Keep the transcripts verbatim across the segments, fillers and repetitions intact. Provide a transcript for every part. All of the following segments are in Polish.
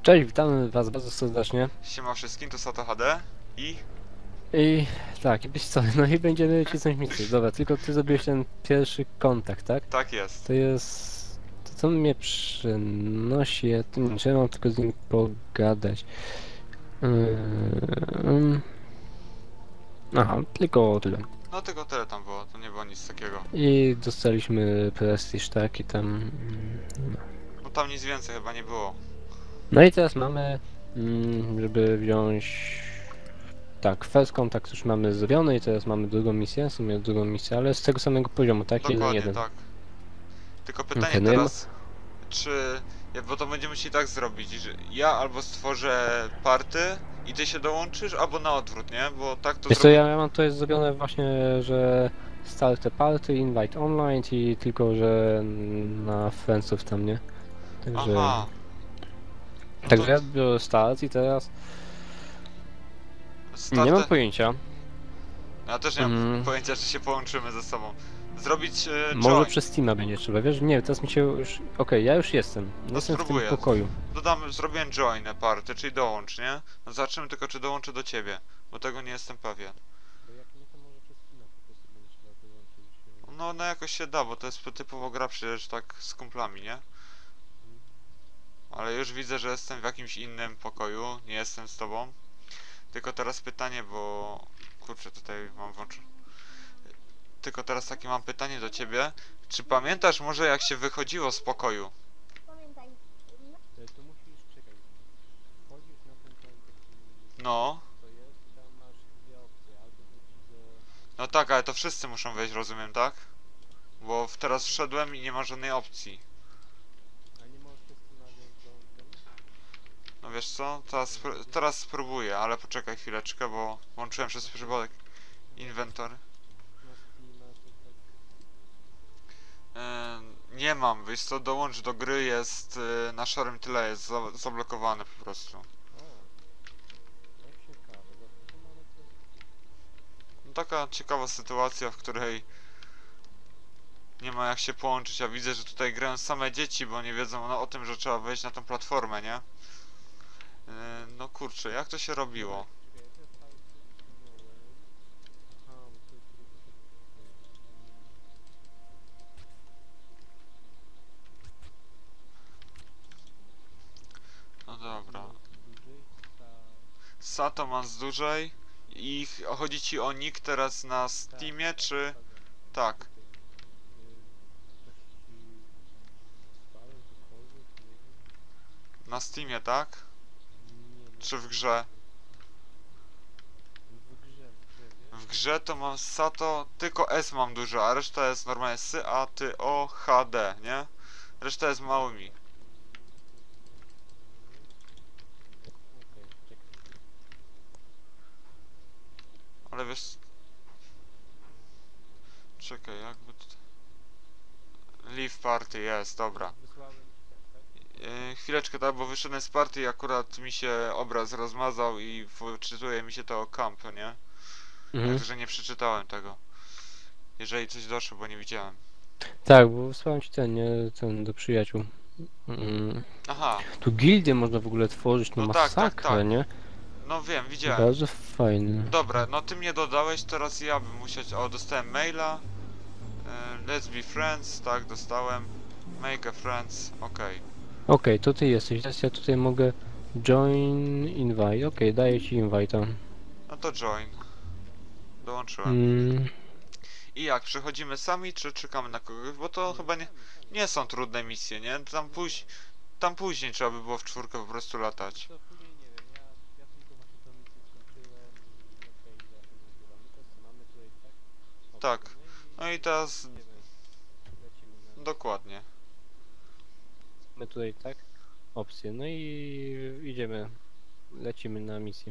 Cześć, witamy was bardzo serdecznie. Siema wszystkim, to Sato H D i... I tak, i wiesz co, no i będziemy cisnąć misję. Dobra, tylko ty zrobiłeś ten pierwszy kontakt, tak? Tak jest. To jest... To co mnie przynosi, ja tu nie mam tylko z nim pogadać. Ym... Aha, tylko tyle. No tylko tyle tam było, to nie było nic takiego. I dostaliśmy prestiż, tak? I tam... No, Bo tam nic więcej chyba nie było. no i teraz mamy, mm, żeby wziąć... Tak, first contact już mamy zrobiony i teraz mamy drugą misję, w sumie drugą misję, ale z tego samego poziomu, tak? jeden Dokładnie jeden. tak. Tylko Okej, pytanie no i ma... teraz, czy... ja- Bo to będziemy musieli tak zrobić, że ja albo stworzę party i ty się dołączysz, albo na odwrót, nie? Bo tak to Wiesz co, zrobię... ja, ja mam to jest zrobione właśnie, że start the party, invite online i tylko, że na friendsów tam, nie? Także... Aha. No to Także ja biorę start i teraz... Nie mam startę... pojęcia. Ja też nie mam Mm, pojęcia, czy się połączymy ze sobą. Zrobić e, może join. przez Steama będzie trzeba, wiesz? Nie, teraz mi się już... Okej, ja już jestem. No Jestem w tym spróbuję. pokoju. Dodam, zrobiłem join party, czyli dołącz, nie? No zobaczymy tylko, czy dołączę do ciebie, bo tego nie jestem pewien. No, no jakoś się da, bo to jest typowo gra przecież tak z kumplami, nie? Ale już widzę, że jestem w jakimś innym pokoju, nie jestem z tobą. Tylko teraz pytanie, bo... Kurczę, tutaj mam włączone. Tylko teraz takie mam pytanie do ciebie. Czy pamiętasz może jak się wychodziło z pokoju? Pamiętaj. To musisz czekać. Wchodzisz na ten No. to jest i tam masz dwie opcje, albo wrócić do... No tak, ale to wszyscy muszą wejść, rozumiem, tak? Bo w- teraz wszedłem i nie ma żadnej opcji. A nie możesz przez Steama wziąć do... No wiesz co, teraz, spró- teraz spróbuję, ale poczekaj chwileczkę, bo włączyłem przez przypadek inwentory. Na Steama to tak... Yy, nie mam, wiesz co, dołącz do gry jest yy, na szarym tyle, jest za zablokowane po prostu. O, jak ciekawe, dobra, to mamy coś... No, taka ciekawa sytuacja, w której nie ma jak się połączyć, a widzę, że tutaj grają same dzieci, bo nie wiedzą no, o tym, że trzeba wejść na tą platformę, nie? Yy, no kurczę, jak to się robiło? Czekaj, ja teraz cały kliknąłem. Aha, bo to jest tylko to... No dobra. Dłużej, ta... Sato ma z dłużej i ch- chodzi ci o nick teraz na Steamie, czy... Tak. Na Steamie, tak? Czy w grze? W grze, w grze, wiesz? W grze to mam Sato, tylko S mam dużo, a reszta jest normalnie S, A, T, O, H, D, nie? Reszta jest małymi. Okej, czekaj. Ale wiesz... Czekaj, jakby tutaj... Leave party, jest, dobra. Wysłałem ci tak, tak? Yy, chwileczkę, tak, bo wyszedłem z party i akurat mi się obraz rozmazał i wczytuje mi się to o camp, nie? Mhm. Także nie przeczytałem tego. Jeżeli coś doszło, bo nie widziałem. Tak, bo wysłałem ci ten, nie, ten do przyjaciół. Mm. Aha, Tu gildię można w ogóle tworzyć, no, no tak, tak, masakrę, tak. nie? No wiem, widziałem. Bardzo fajne. Dobra, no ty mnie dodałeś, teraz ja bym musiał... O, dostałem maila. Yy, let's be friends, tak, dostałem. Make a friends, okej. Okej, to ty jesteś, teraz ja tutaj mogę join invite, okej, daję ci invite'a. No to join. Dołączyłem. Mm. I jak, przechodzimy sami, czy czekamy na kogoś? Bo to chyba nie, nie są trudne misje, nie? Tam, póź, tam później trzeba by było w czwórkę po prostu latać. To później nie wiem, ja, ja tylko właśnie tą misję skończyłem i okej, ja to nagrywam. I teraz co, mamy tutaj, tak? Tak. Opcje, No i teraz... idziemy, lecimy na... Dokładnie. Mamy tutaj, tak? Opcje, no i idziemy, lecimy na misję.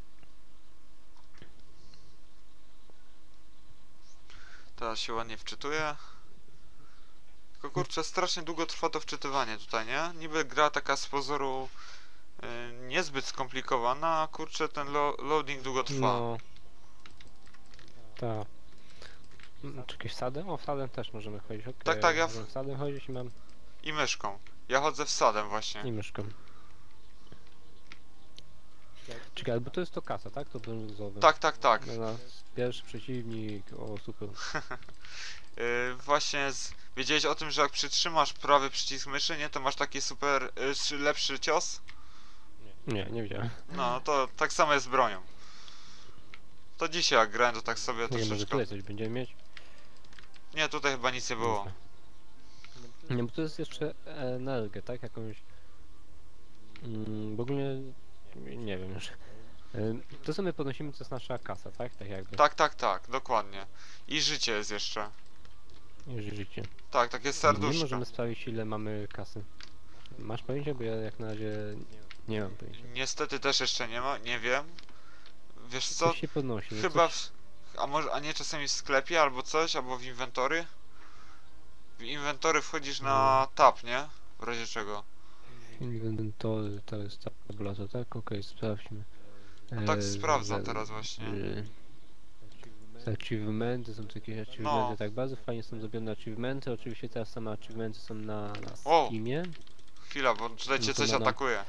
Teraz się ładnie wczytuje. Tylko kurczę, strasznie długo trwa to wczytywanie tutaj, nie? Niby gra taka z pozoru yy, niezbyt skomplikowana, a kurczę ten lo loading długo trwa. No. Tak. Mm, Czekaj, wsadem? O, wsadem też możemy chodzić, okej. Tak, tak, ja w- Możemy wsadem chodzić i mam... I myszką. Ja chodzę wsadem właśnie. i myszką. Czekaj, bo to jest to kasa, tak? To brązowe. Tak, tak, tak. No, pierwszy przeciwnik, o super. Yy, właśnie z... wiedziałeś o tym, że jak przytrzymasz prawy przycisk myszy, nie, to masz taki super, yy, lepszy cios? Nie, nie wiedziałem. No, to tak samo jest z bronią. To dzisiaj jak grałem, to tak sobie Nie, może troszeczkę... tutaj coś będziemy mieć? Nie, tutaj chyba nic nie było. Dobra. Nie, bo to jest jeszcze energię, tak? Jakąś... Mm, w ogóle... Nie wiem już. Y, To co my podnosimy, to jest nasza kasa, tak? Tak jakby. Tak, tak, tak, dokładnie. I życie jest jeszcze. I życie. Tak, takie Nie serduszko. możemy sprawdzić, ile mamy kasy. Masz pojęcie? Bo ja jak na razie nie mam pojęcia. Niestety też jeszcze nie ma, nie wiem. Wiesz co? Coś się podnosi. no Chyba coś... w... A może, a nie czasami w sklepie albo coś, albo w inwentory? W inwentory wchodzisz na tab, nie? W razie czego. Inwentory, to jest tabulator, tak? Okej, sprawdźmy. No tak Eee, sprawdzam za- teraz właśnie. eee, Achievementy, są tu jakieś achievementy, No. tak bardzo fajnie są zrobione achievementy. Oczywiście teraz same achievementy są na, na O! Steamie. Chwila, bo tutaj No cię to coś nadam. atakuje.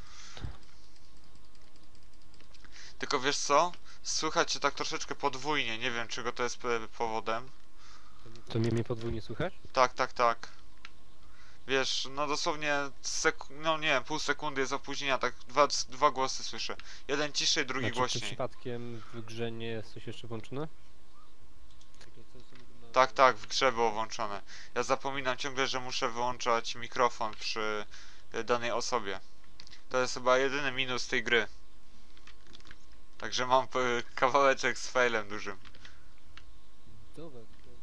Tylko wiesz co? Słychać cię tak troszeczkę podwójnie, nie wiem czego to jest p- powodem. To mnie, mnie podwójnie słychać? Tak, tak, tak. Wiesz, no dosłownie sek no nie wiem, pół sekundy jest opóźnienia, tak dwa, dwa głosy słyszę. Jeden ciszej, drugi Znaczy, czy głośniej. przypadkiem w grze nie jest coś jeszcze włączone? Tak, tak, w grze było włączone. Ja zapominam ciągle, że muszę wyłączać mikrofon przy y, danej osobie. To jest chyba jedyny minus tej gry. Także mam y, kawałeczek z failem dużym. Dobra,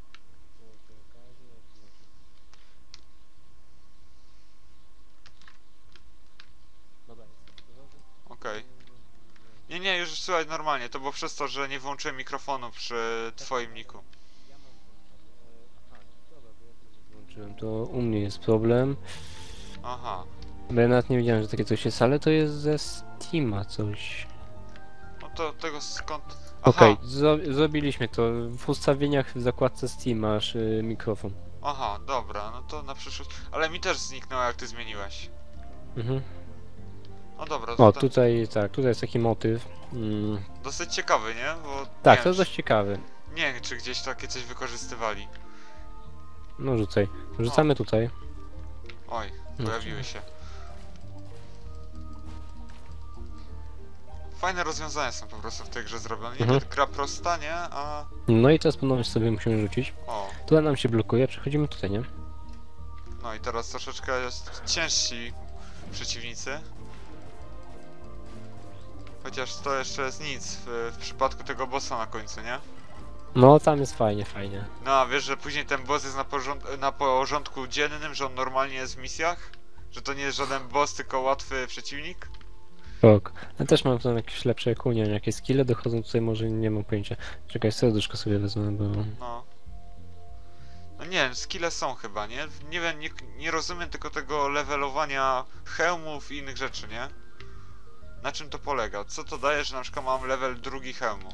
Okej. Nie, nie, już słychać normalnie. To było przez to, że nie włączyłem mikrofonu przy twoim niku. włączyłem to, u mnie jest problem. Aha. Bo ja nawet nie wiedziałem, że takie coś jest, ale to jest ze Steama coś. No to tego skąd... Aha, Okej, zro zrobiliśmy to. W ustawieniach w zakładce Steam masz y, mikrofon. aha, dobra, no to na przyszłość... Ale mi też zniknęło jak ty zmieniłeś. Mhm. No dobra, to O, ten... tutaj tak, tutaj jest taki motyw. Mm. dosyć ciekawy, nie? Bo Tak, nie to jest wiem, dość ciekawy. czy, nie wiem, czy gdzieś takie coś wykorzystywali. No rzucaj. Rzucamy tutaj. Oj, pojawiły się. Fajne rozwiązania są po prostu w tej grze zrobione. Niby Mhm. gra prosta, nie? A... No i teraz ponownie sobie musimy rzucić. O, Tutaj nam się blokuje, przechodzimy tutaj, nie? no i teraz troszeczkę jest ciężsi przeciwnicy. Chociaż to jeszcze jest nic w, w przypadku tego bossa na końcu, nie? No tam jest fajnie, fajnie. No a wiesz, że później ten boss jest na, porząd na porządku dziennym, że on normalnie jest w misjach? Że to nie jest żaden boss, tylko łatwy przeciwnik? Ok. Ja też mam tam jakieś lepsze kunie, jakieś skille dochodzą tutaj, może nie mam pojęcia. Czekaj, serduszko sobie wezmę, bo... No. No nie wiem, skille są chyba, nie? Nie wiem, nie, nie rozumiem tylko tego levelowania hełmów i innych rzeczy, nie? Na czym to polega? Co to daje, że na przykład mam level drugi hełmu?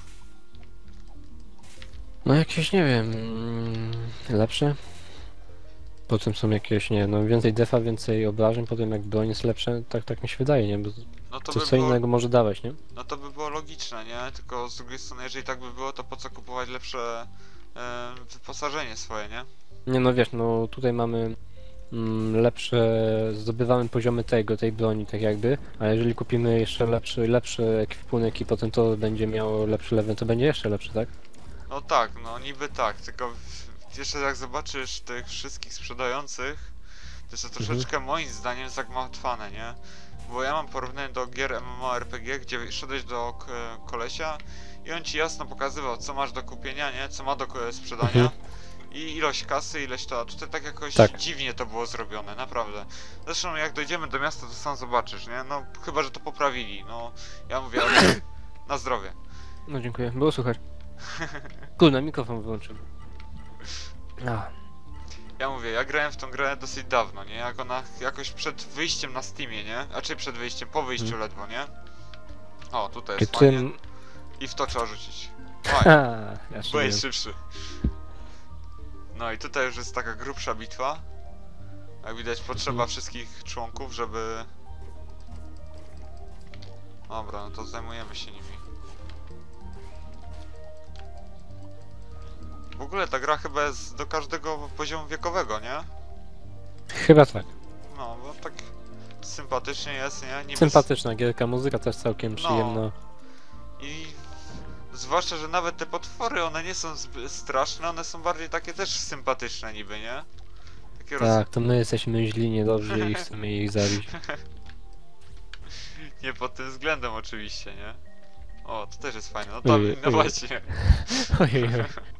No jakieś, nie wiem... mm, lepsze? Potem są jakieś, nie no więcej defa, więcej obrażeń, potem jak broń jest lepsze, tak, tak mi się wydaje, nie? Bo No to coś by co było, innego może dawać, nie? no to by było logiczne, nie? Tylko z drugiej strony, jeżeli tak by było, to po co kupować lepsze e, wyposażenie swoje, nie? Nie no wiesz, no tutaj mamy mm, lepsze, zdobywamy poziomy tego, tej broni tak jakby, a jeżeli kupimy jeszcze lepszy, lepszy ekwipunek i potem to będzie miało lepszy level, to będzie jeszcze lepszy, tak? No tak, no niby tak, tylko w, jeszcze jak zobaczysz tych wszystkich sprzedających, to jest to troszeczkę moim zdaniem zagmatwane, nie? Bo ja mam porównanie do gier MMORPG, gdzie szedłeś do k kolesia i on ci jasno pokazywał, co masz do kupienia, nie? Co ma do k- sprzedania Mhm. i ilość kasy, ileś to, a tutaj tak jakoś Tak. dziwnie to było zrobione, naprawdę. Zresztą jak dojdziemy do miasta, to sam zobaczysz, nie? No chyba, że to poprawili, no ja mówię, ale na zdrowie. No dziękuję, było słuchać. Kurde, mikrofon wyłączyłem. A, Ja mówię, ja grałem w tą grę dosyć dawno, nie? Jak ona jakoś przed wyjściem na Steamie, nie? A czy przed wyjściem, po wyjściu Hmm. ledwo, nie? O, tutaj i jest fajnie. tym... I w to trzeba rzucić. Ha, Fajnie, ja byłeś szybuję. szybszy. No i tutaj już jest taka grubsza bitwa. Jak widać, potrzeba Mhm. wszystkich członków, żeby... Dobra, no to zajmujemy się nimi. W ogóle ta gra chyba jest do każdego poziomu wiekowego, nie? Chyba tak. No, bo tak sympatycznie jest, nie? Niby Sympatyczna gierka, muzyka też całkiem No. przyjemna. I zwłaszcza, że nawet te potwory, one nie są zbyt straszne, one są bardziej takie też sympatyczne niby, nie? Takie roz... Tak, to my jesteśmy źli, niedobrzy i chcemy ich zabić. Nie pod tym względem oczywiście, nie? O, to też jest fajne, no tam, Ojej, no ojej. właśnie. Ojej,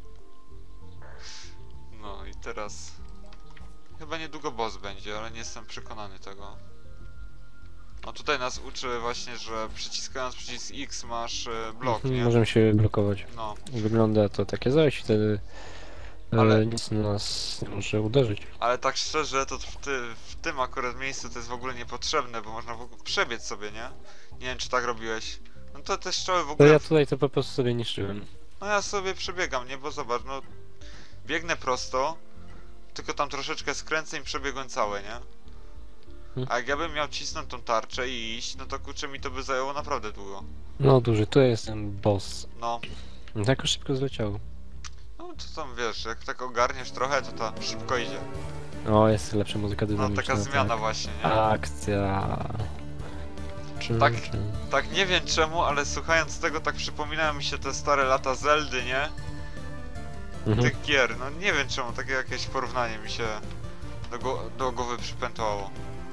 No i teraz... Chyba niedługo boss będzie, ale nie jestem przekonany tego. No tutaj nas uczy właśnie, że przyciskając przycisk X masz e, blok, nie? możemy się blokować. No, Wygląda to takie coś, wtedy ale... Ale- nic nas nie może uderzyć. ale tak szczerze, to w, ty, w tym akurat miejscu to jest w ogóle niepotrzebne, bo można w ogóle przebiec sobie, nie? Nie wiem, czy tak robiłeś. No to te strzały w To ogóle... ja tutaj to po prostu sobie niszczyłem. No ja sobie przebiegam, nie? Bo zobacz, no... Biegnę prosto, tylko tam troszeczkę skręcę i przebiegłem całe, nie? Hmm. A jak ja bym miał cisnąć tą tarczę i iść, no to kurczę mi to by zajęło naprawdę długo. No duży, tu jest ten boss. No, Tak już szybko zleciało. no to tam wiesz, jak tak ogarniesz trochę, to ta szybko idzie. O, jest lepsza muzyka No dynamiczna. taka zmiana tak. właśnie, nie? Akcja. Czym, Tak. czym. Tak nie wiem czemu, ale słuchając tego tak przypominają mi się te stare lata Zeldy, nie? Mhm. Tych gier, no nie wiem czemu, takie jakieś porównanie mi się do, go do głowy przypętało.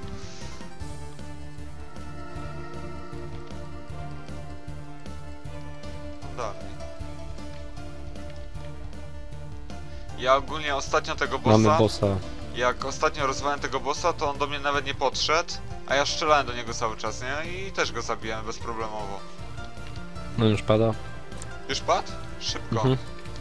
No dalej. Ja ogólnie ostatnio tego bossa, Mamy bossa. jak ostatnio rozwałem tego bossa, to on do mnie nawet nie podszedł, a ja strzelałem do niego cały czas, nie? I też go zabiłem bezproblemowo. No już pada. Już padł? Szybko. Mhm.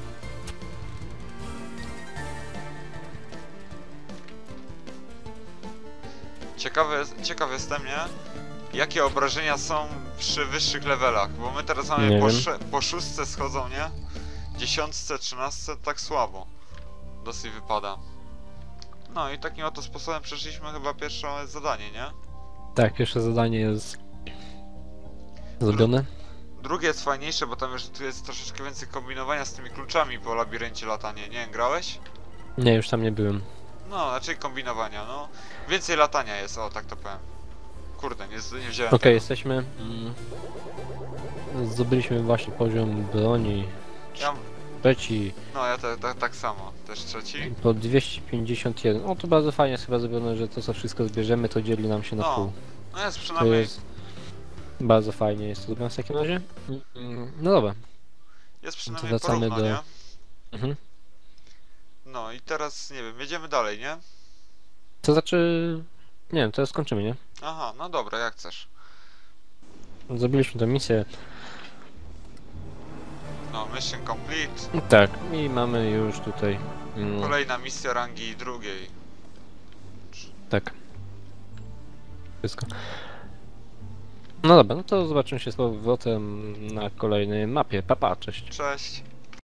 Ciekawy, ciekaw jestem, nie? Jakie obrażenia są przy wyższych levelach, bo my teraz mamy Nie po, wiem. sze- po szóstce schodzą, nie? Dziesiątce, trzynastce, tak słabo. Dosyć wypada. No i takim oto sposobem przeszliśmy chyba pierwsze zadanie, nie? Tak, pierwsze zadanie jest zrobione. Drugie jest fajniejsze, bo tam już tu jest troszeczkę więcej kombinowania z tymi kluczami po labiryncie latanie. Nie wiem, grałeś? Nie, już tam nie byłem. No, raczej kombinowania, no. Więcej latania jest, o tak to powiem. Kurde, nie, z- nie wziąłem Okej, tego. jesteśmy. Mm, zdobyliśmy właśnie poziom broni. Ja, Trzeci no, ja te, te, tak samo. Też trzeci. po dwieście pięćdziesiąt jeden. O, to bardzo fajnie jest chyba zrobione, że to co wszystko zbierzemy, to dzieli nam się na No, pół. No jest To przynajmniej... jest bardzo fajnie jest to zrobione w takim razie. Mm, No dobra. Jest to przynajmniej wracamy porówno, do- nie? Mhm. No i teraz, nie wiem, jedziemy dalej, nie? To znaczy... Nie wiem, to skończymy, nie? Aha, no dobra, jak chcesz. Zrobiliśmy tę misję. No, mission complete. Tak, i mamy już tutaj... Mm, Kolejna misja rangi drugiej. tak. Wszystko. No dobra, no to zobaczymy się z powrotem na kolejnej mapie. Papa, cześć. Cześć.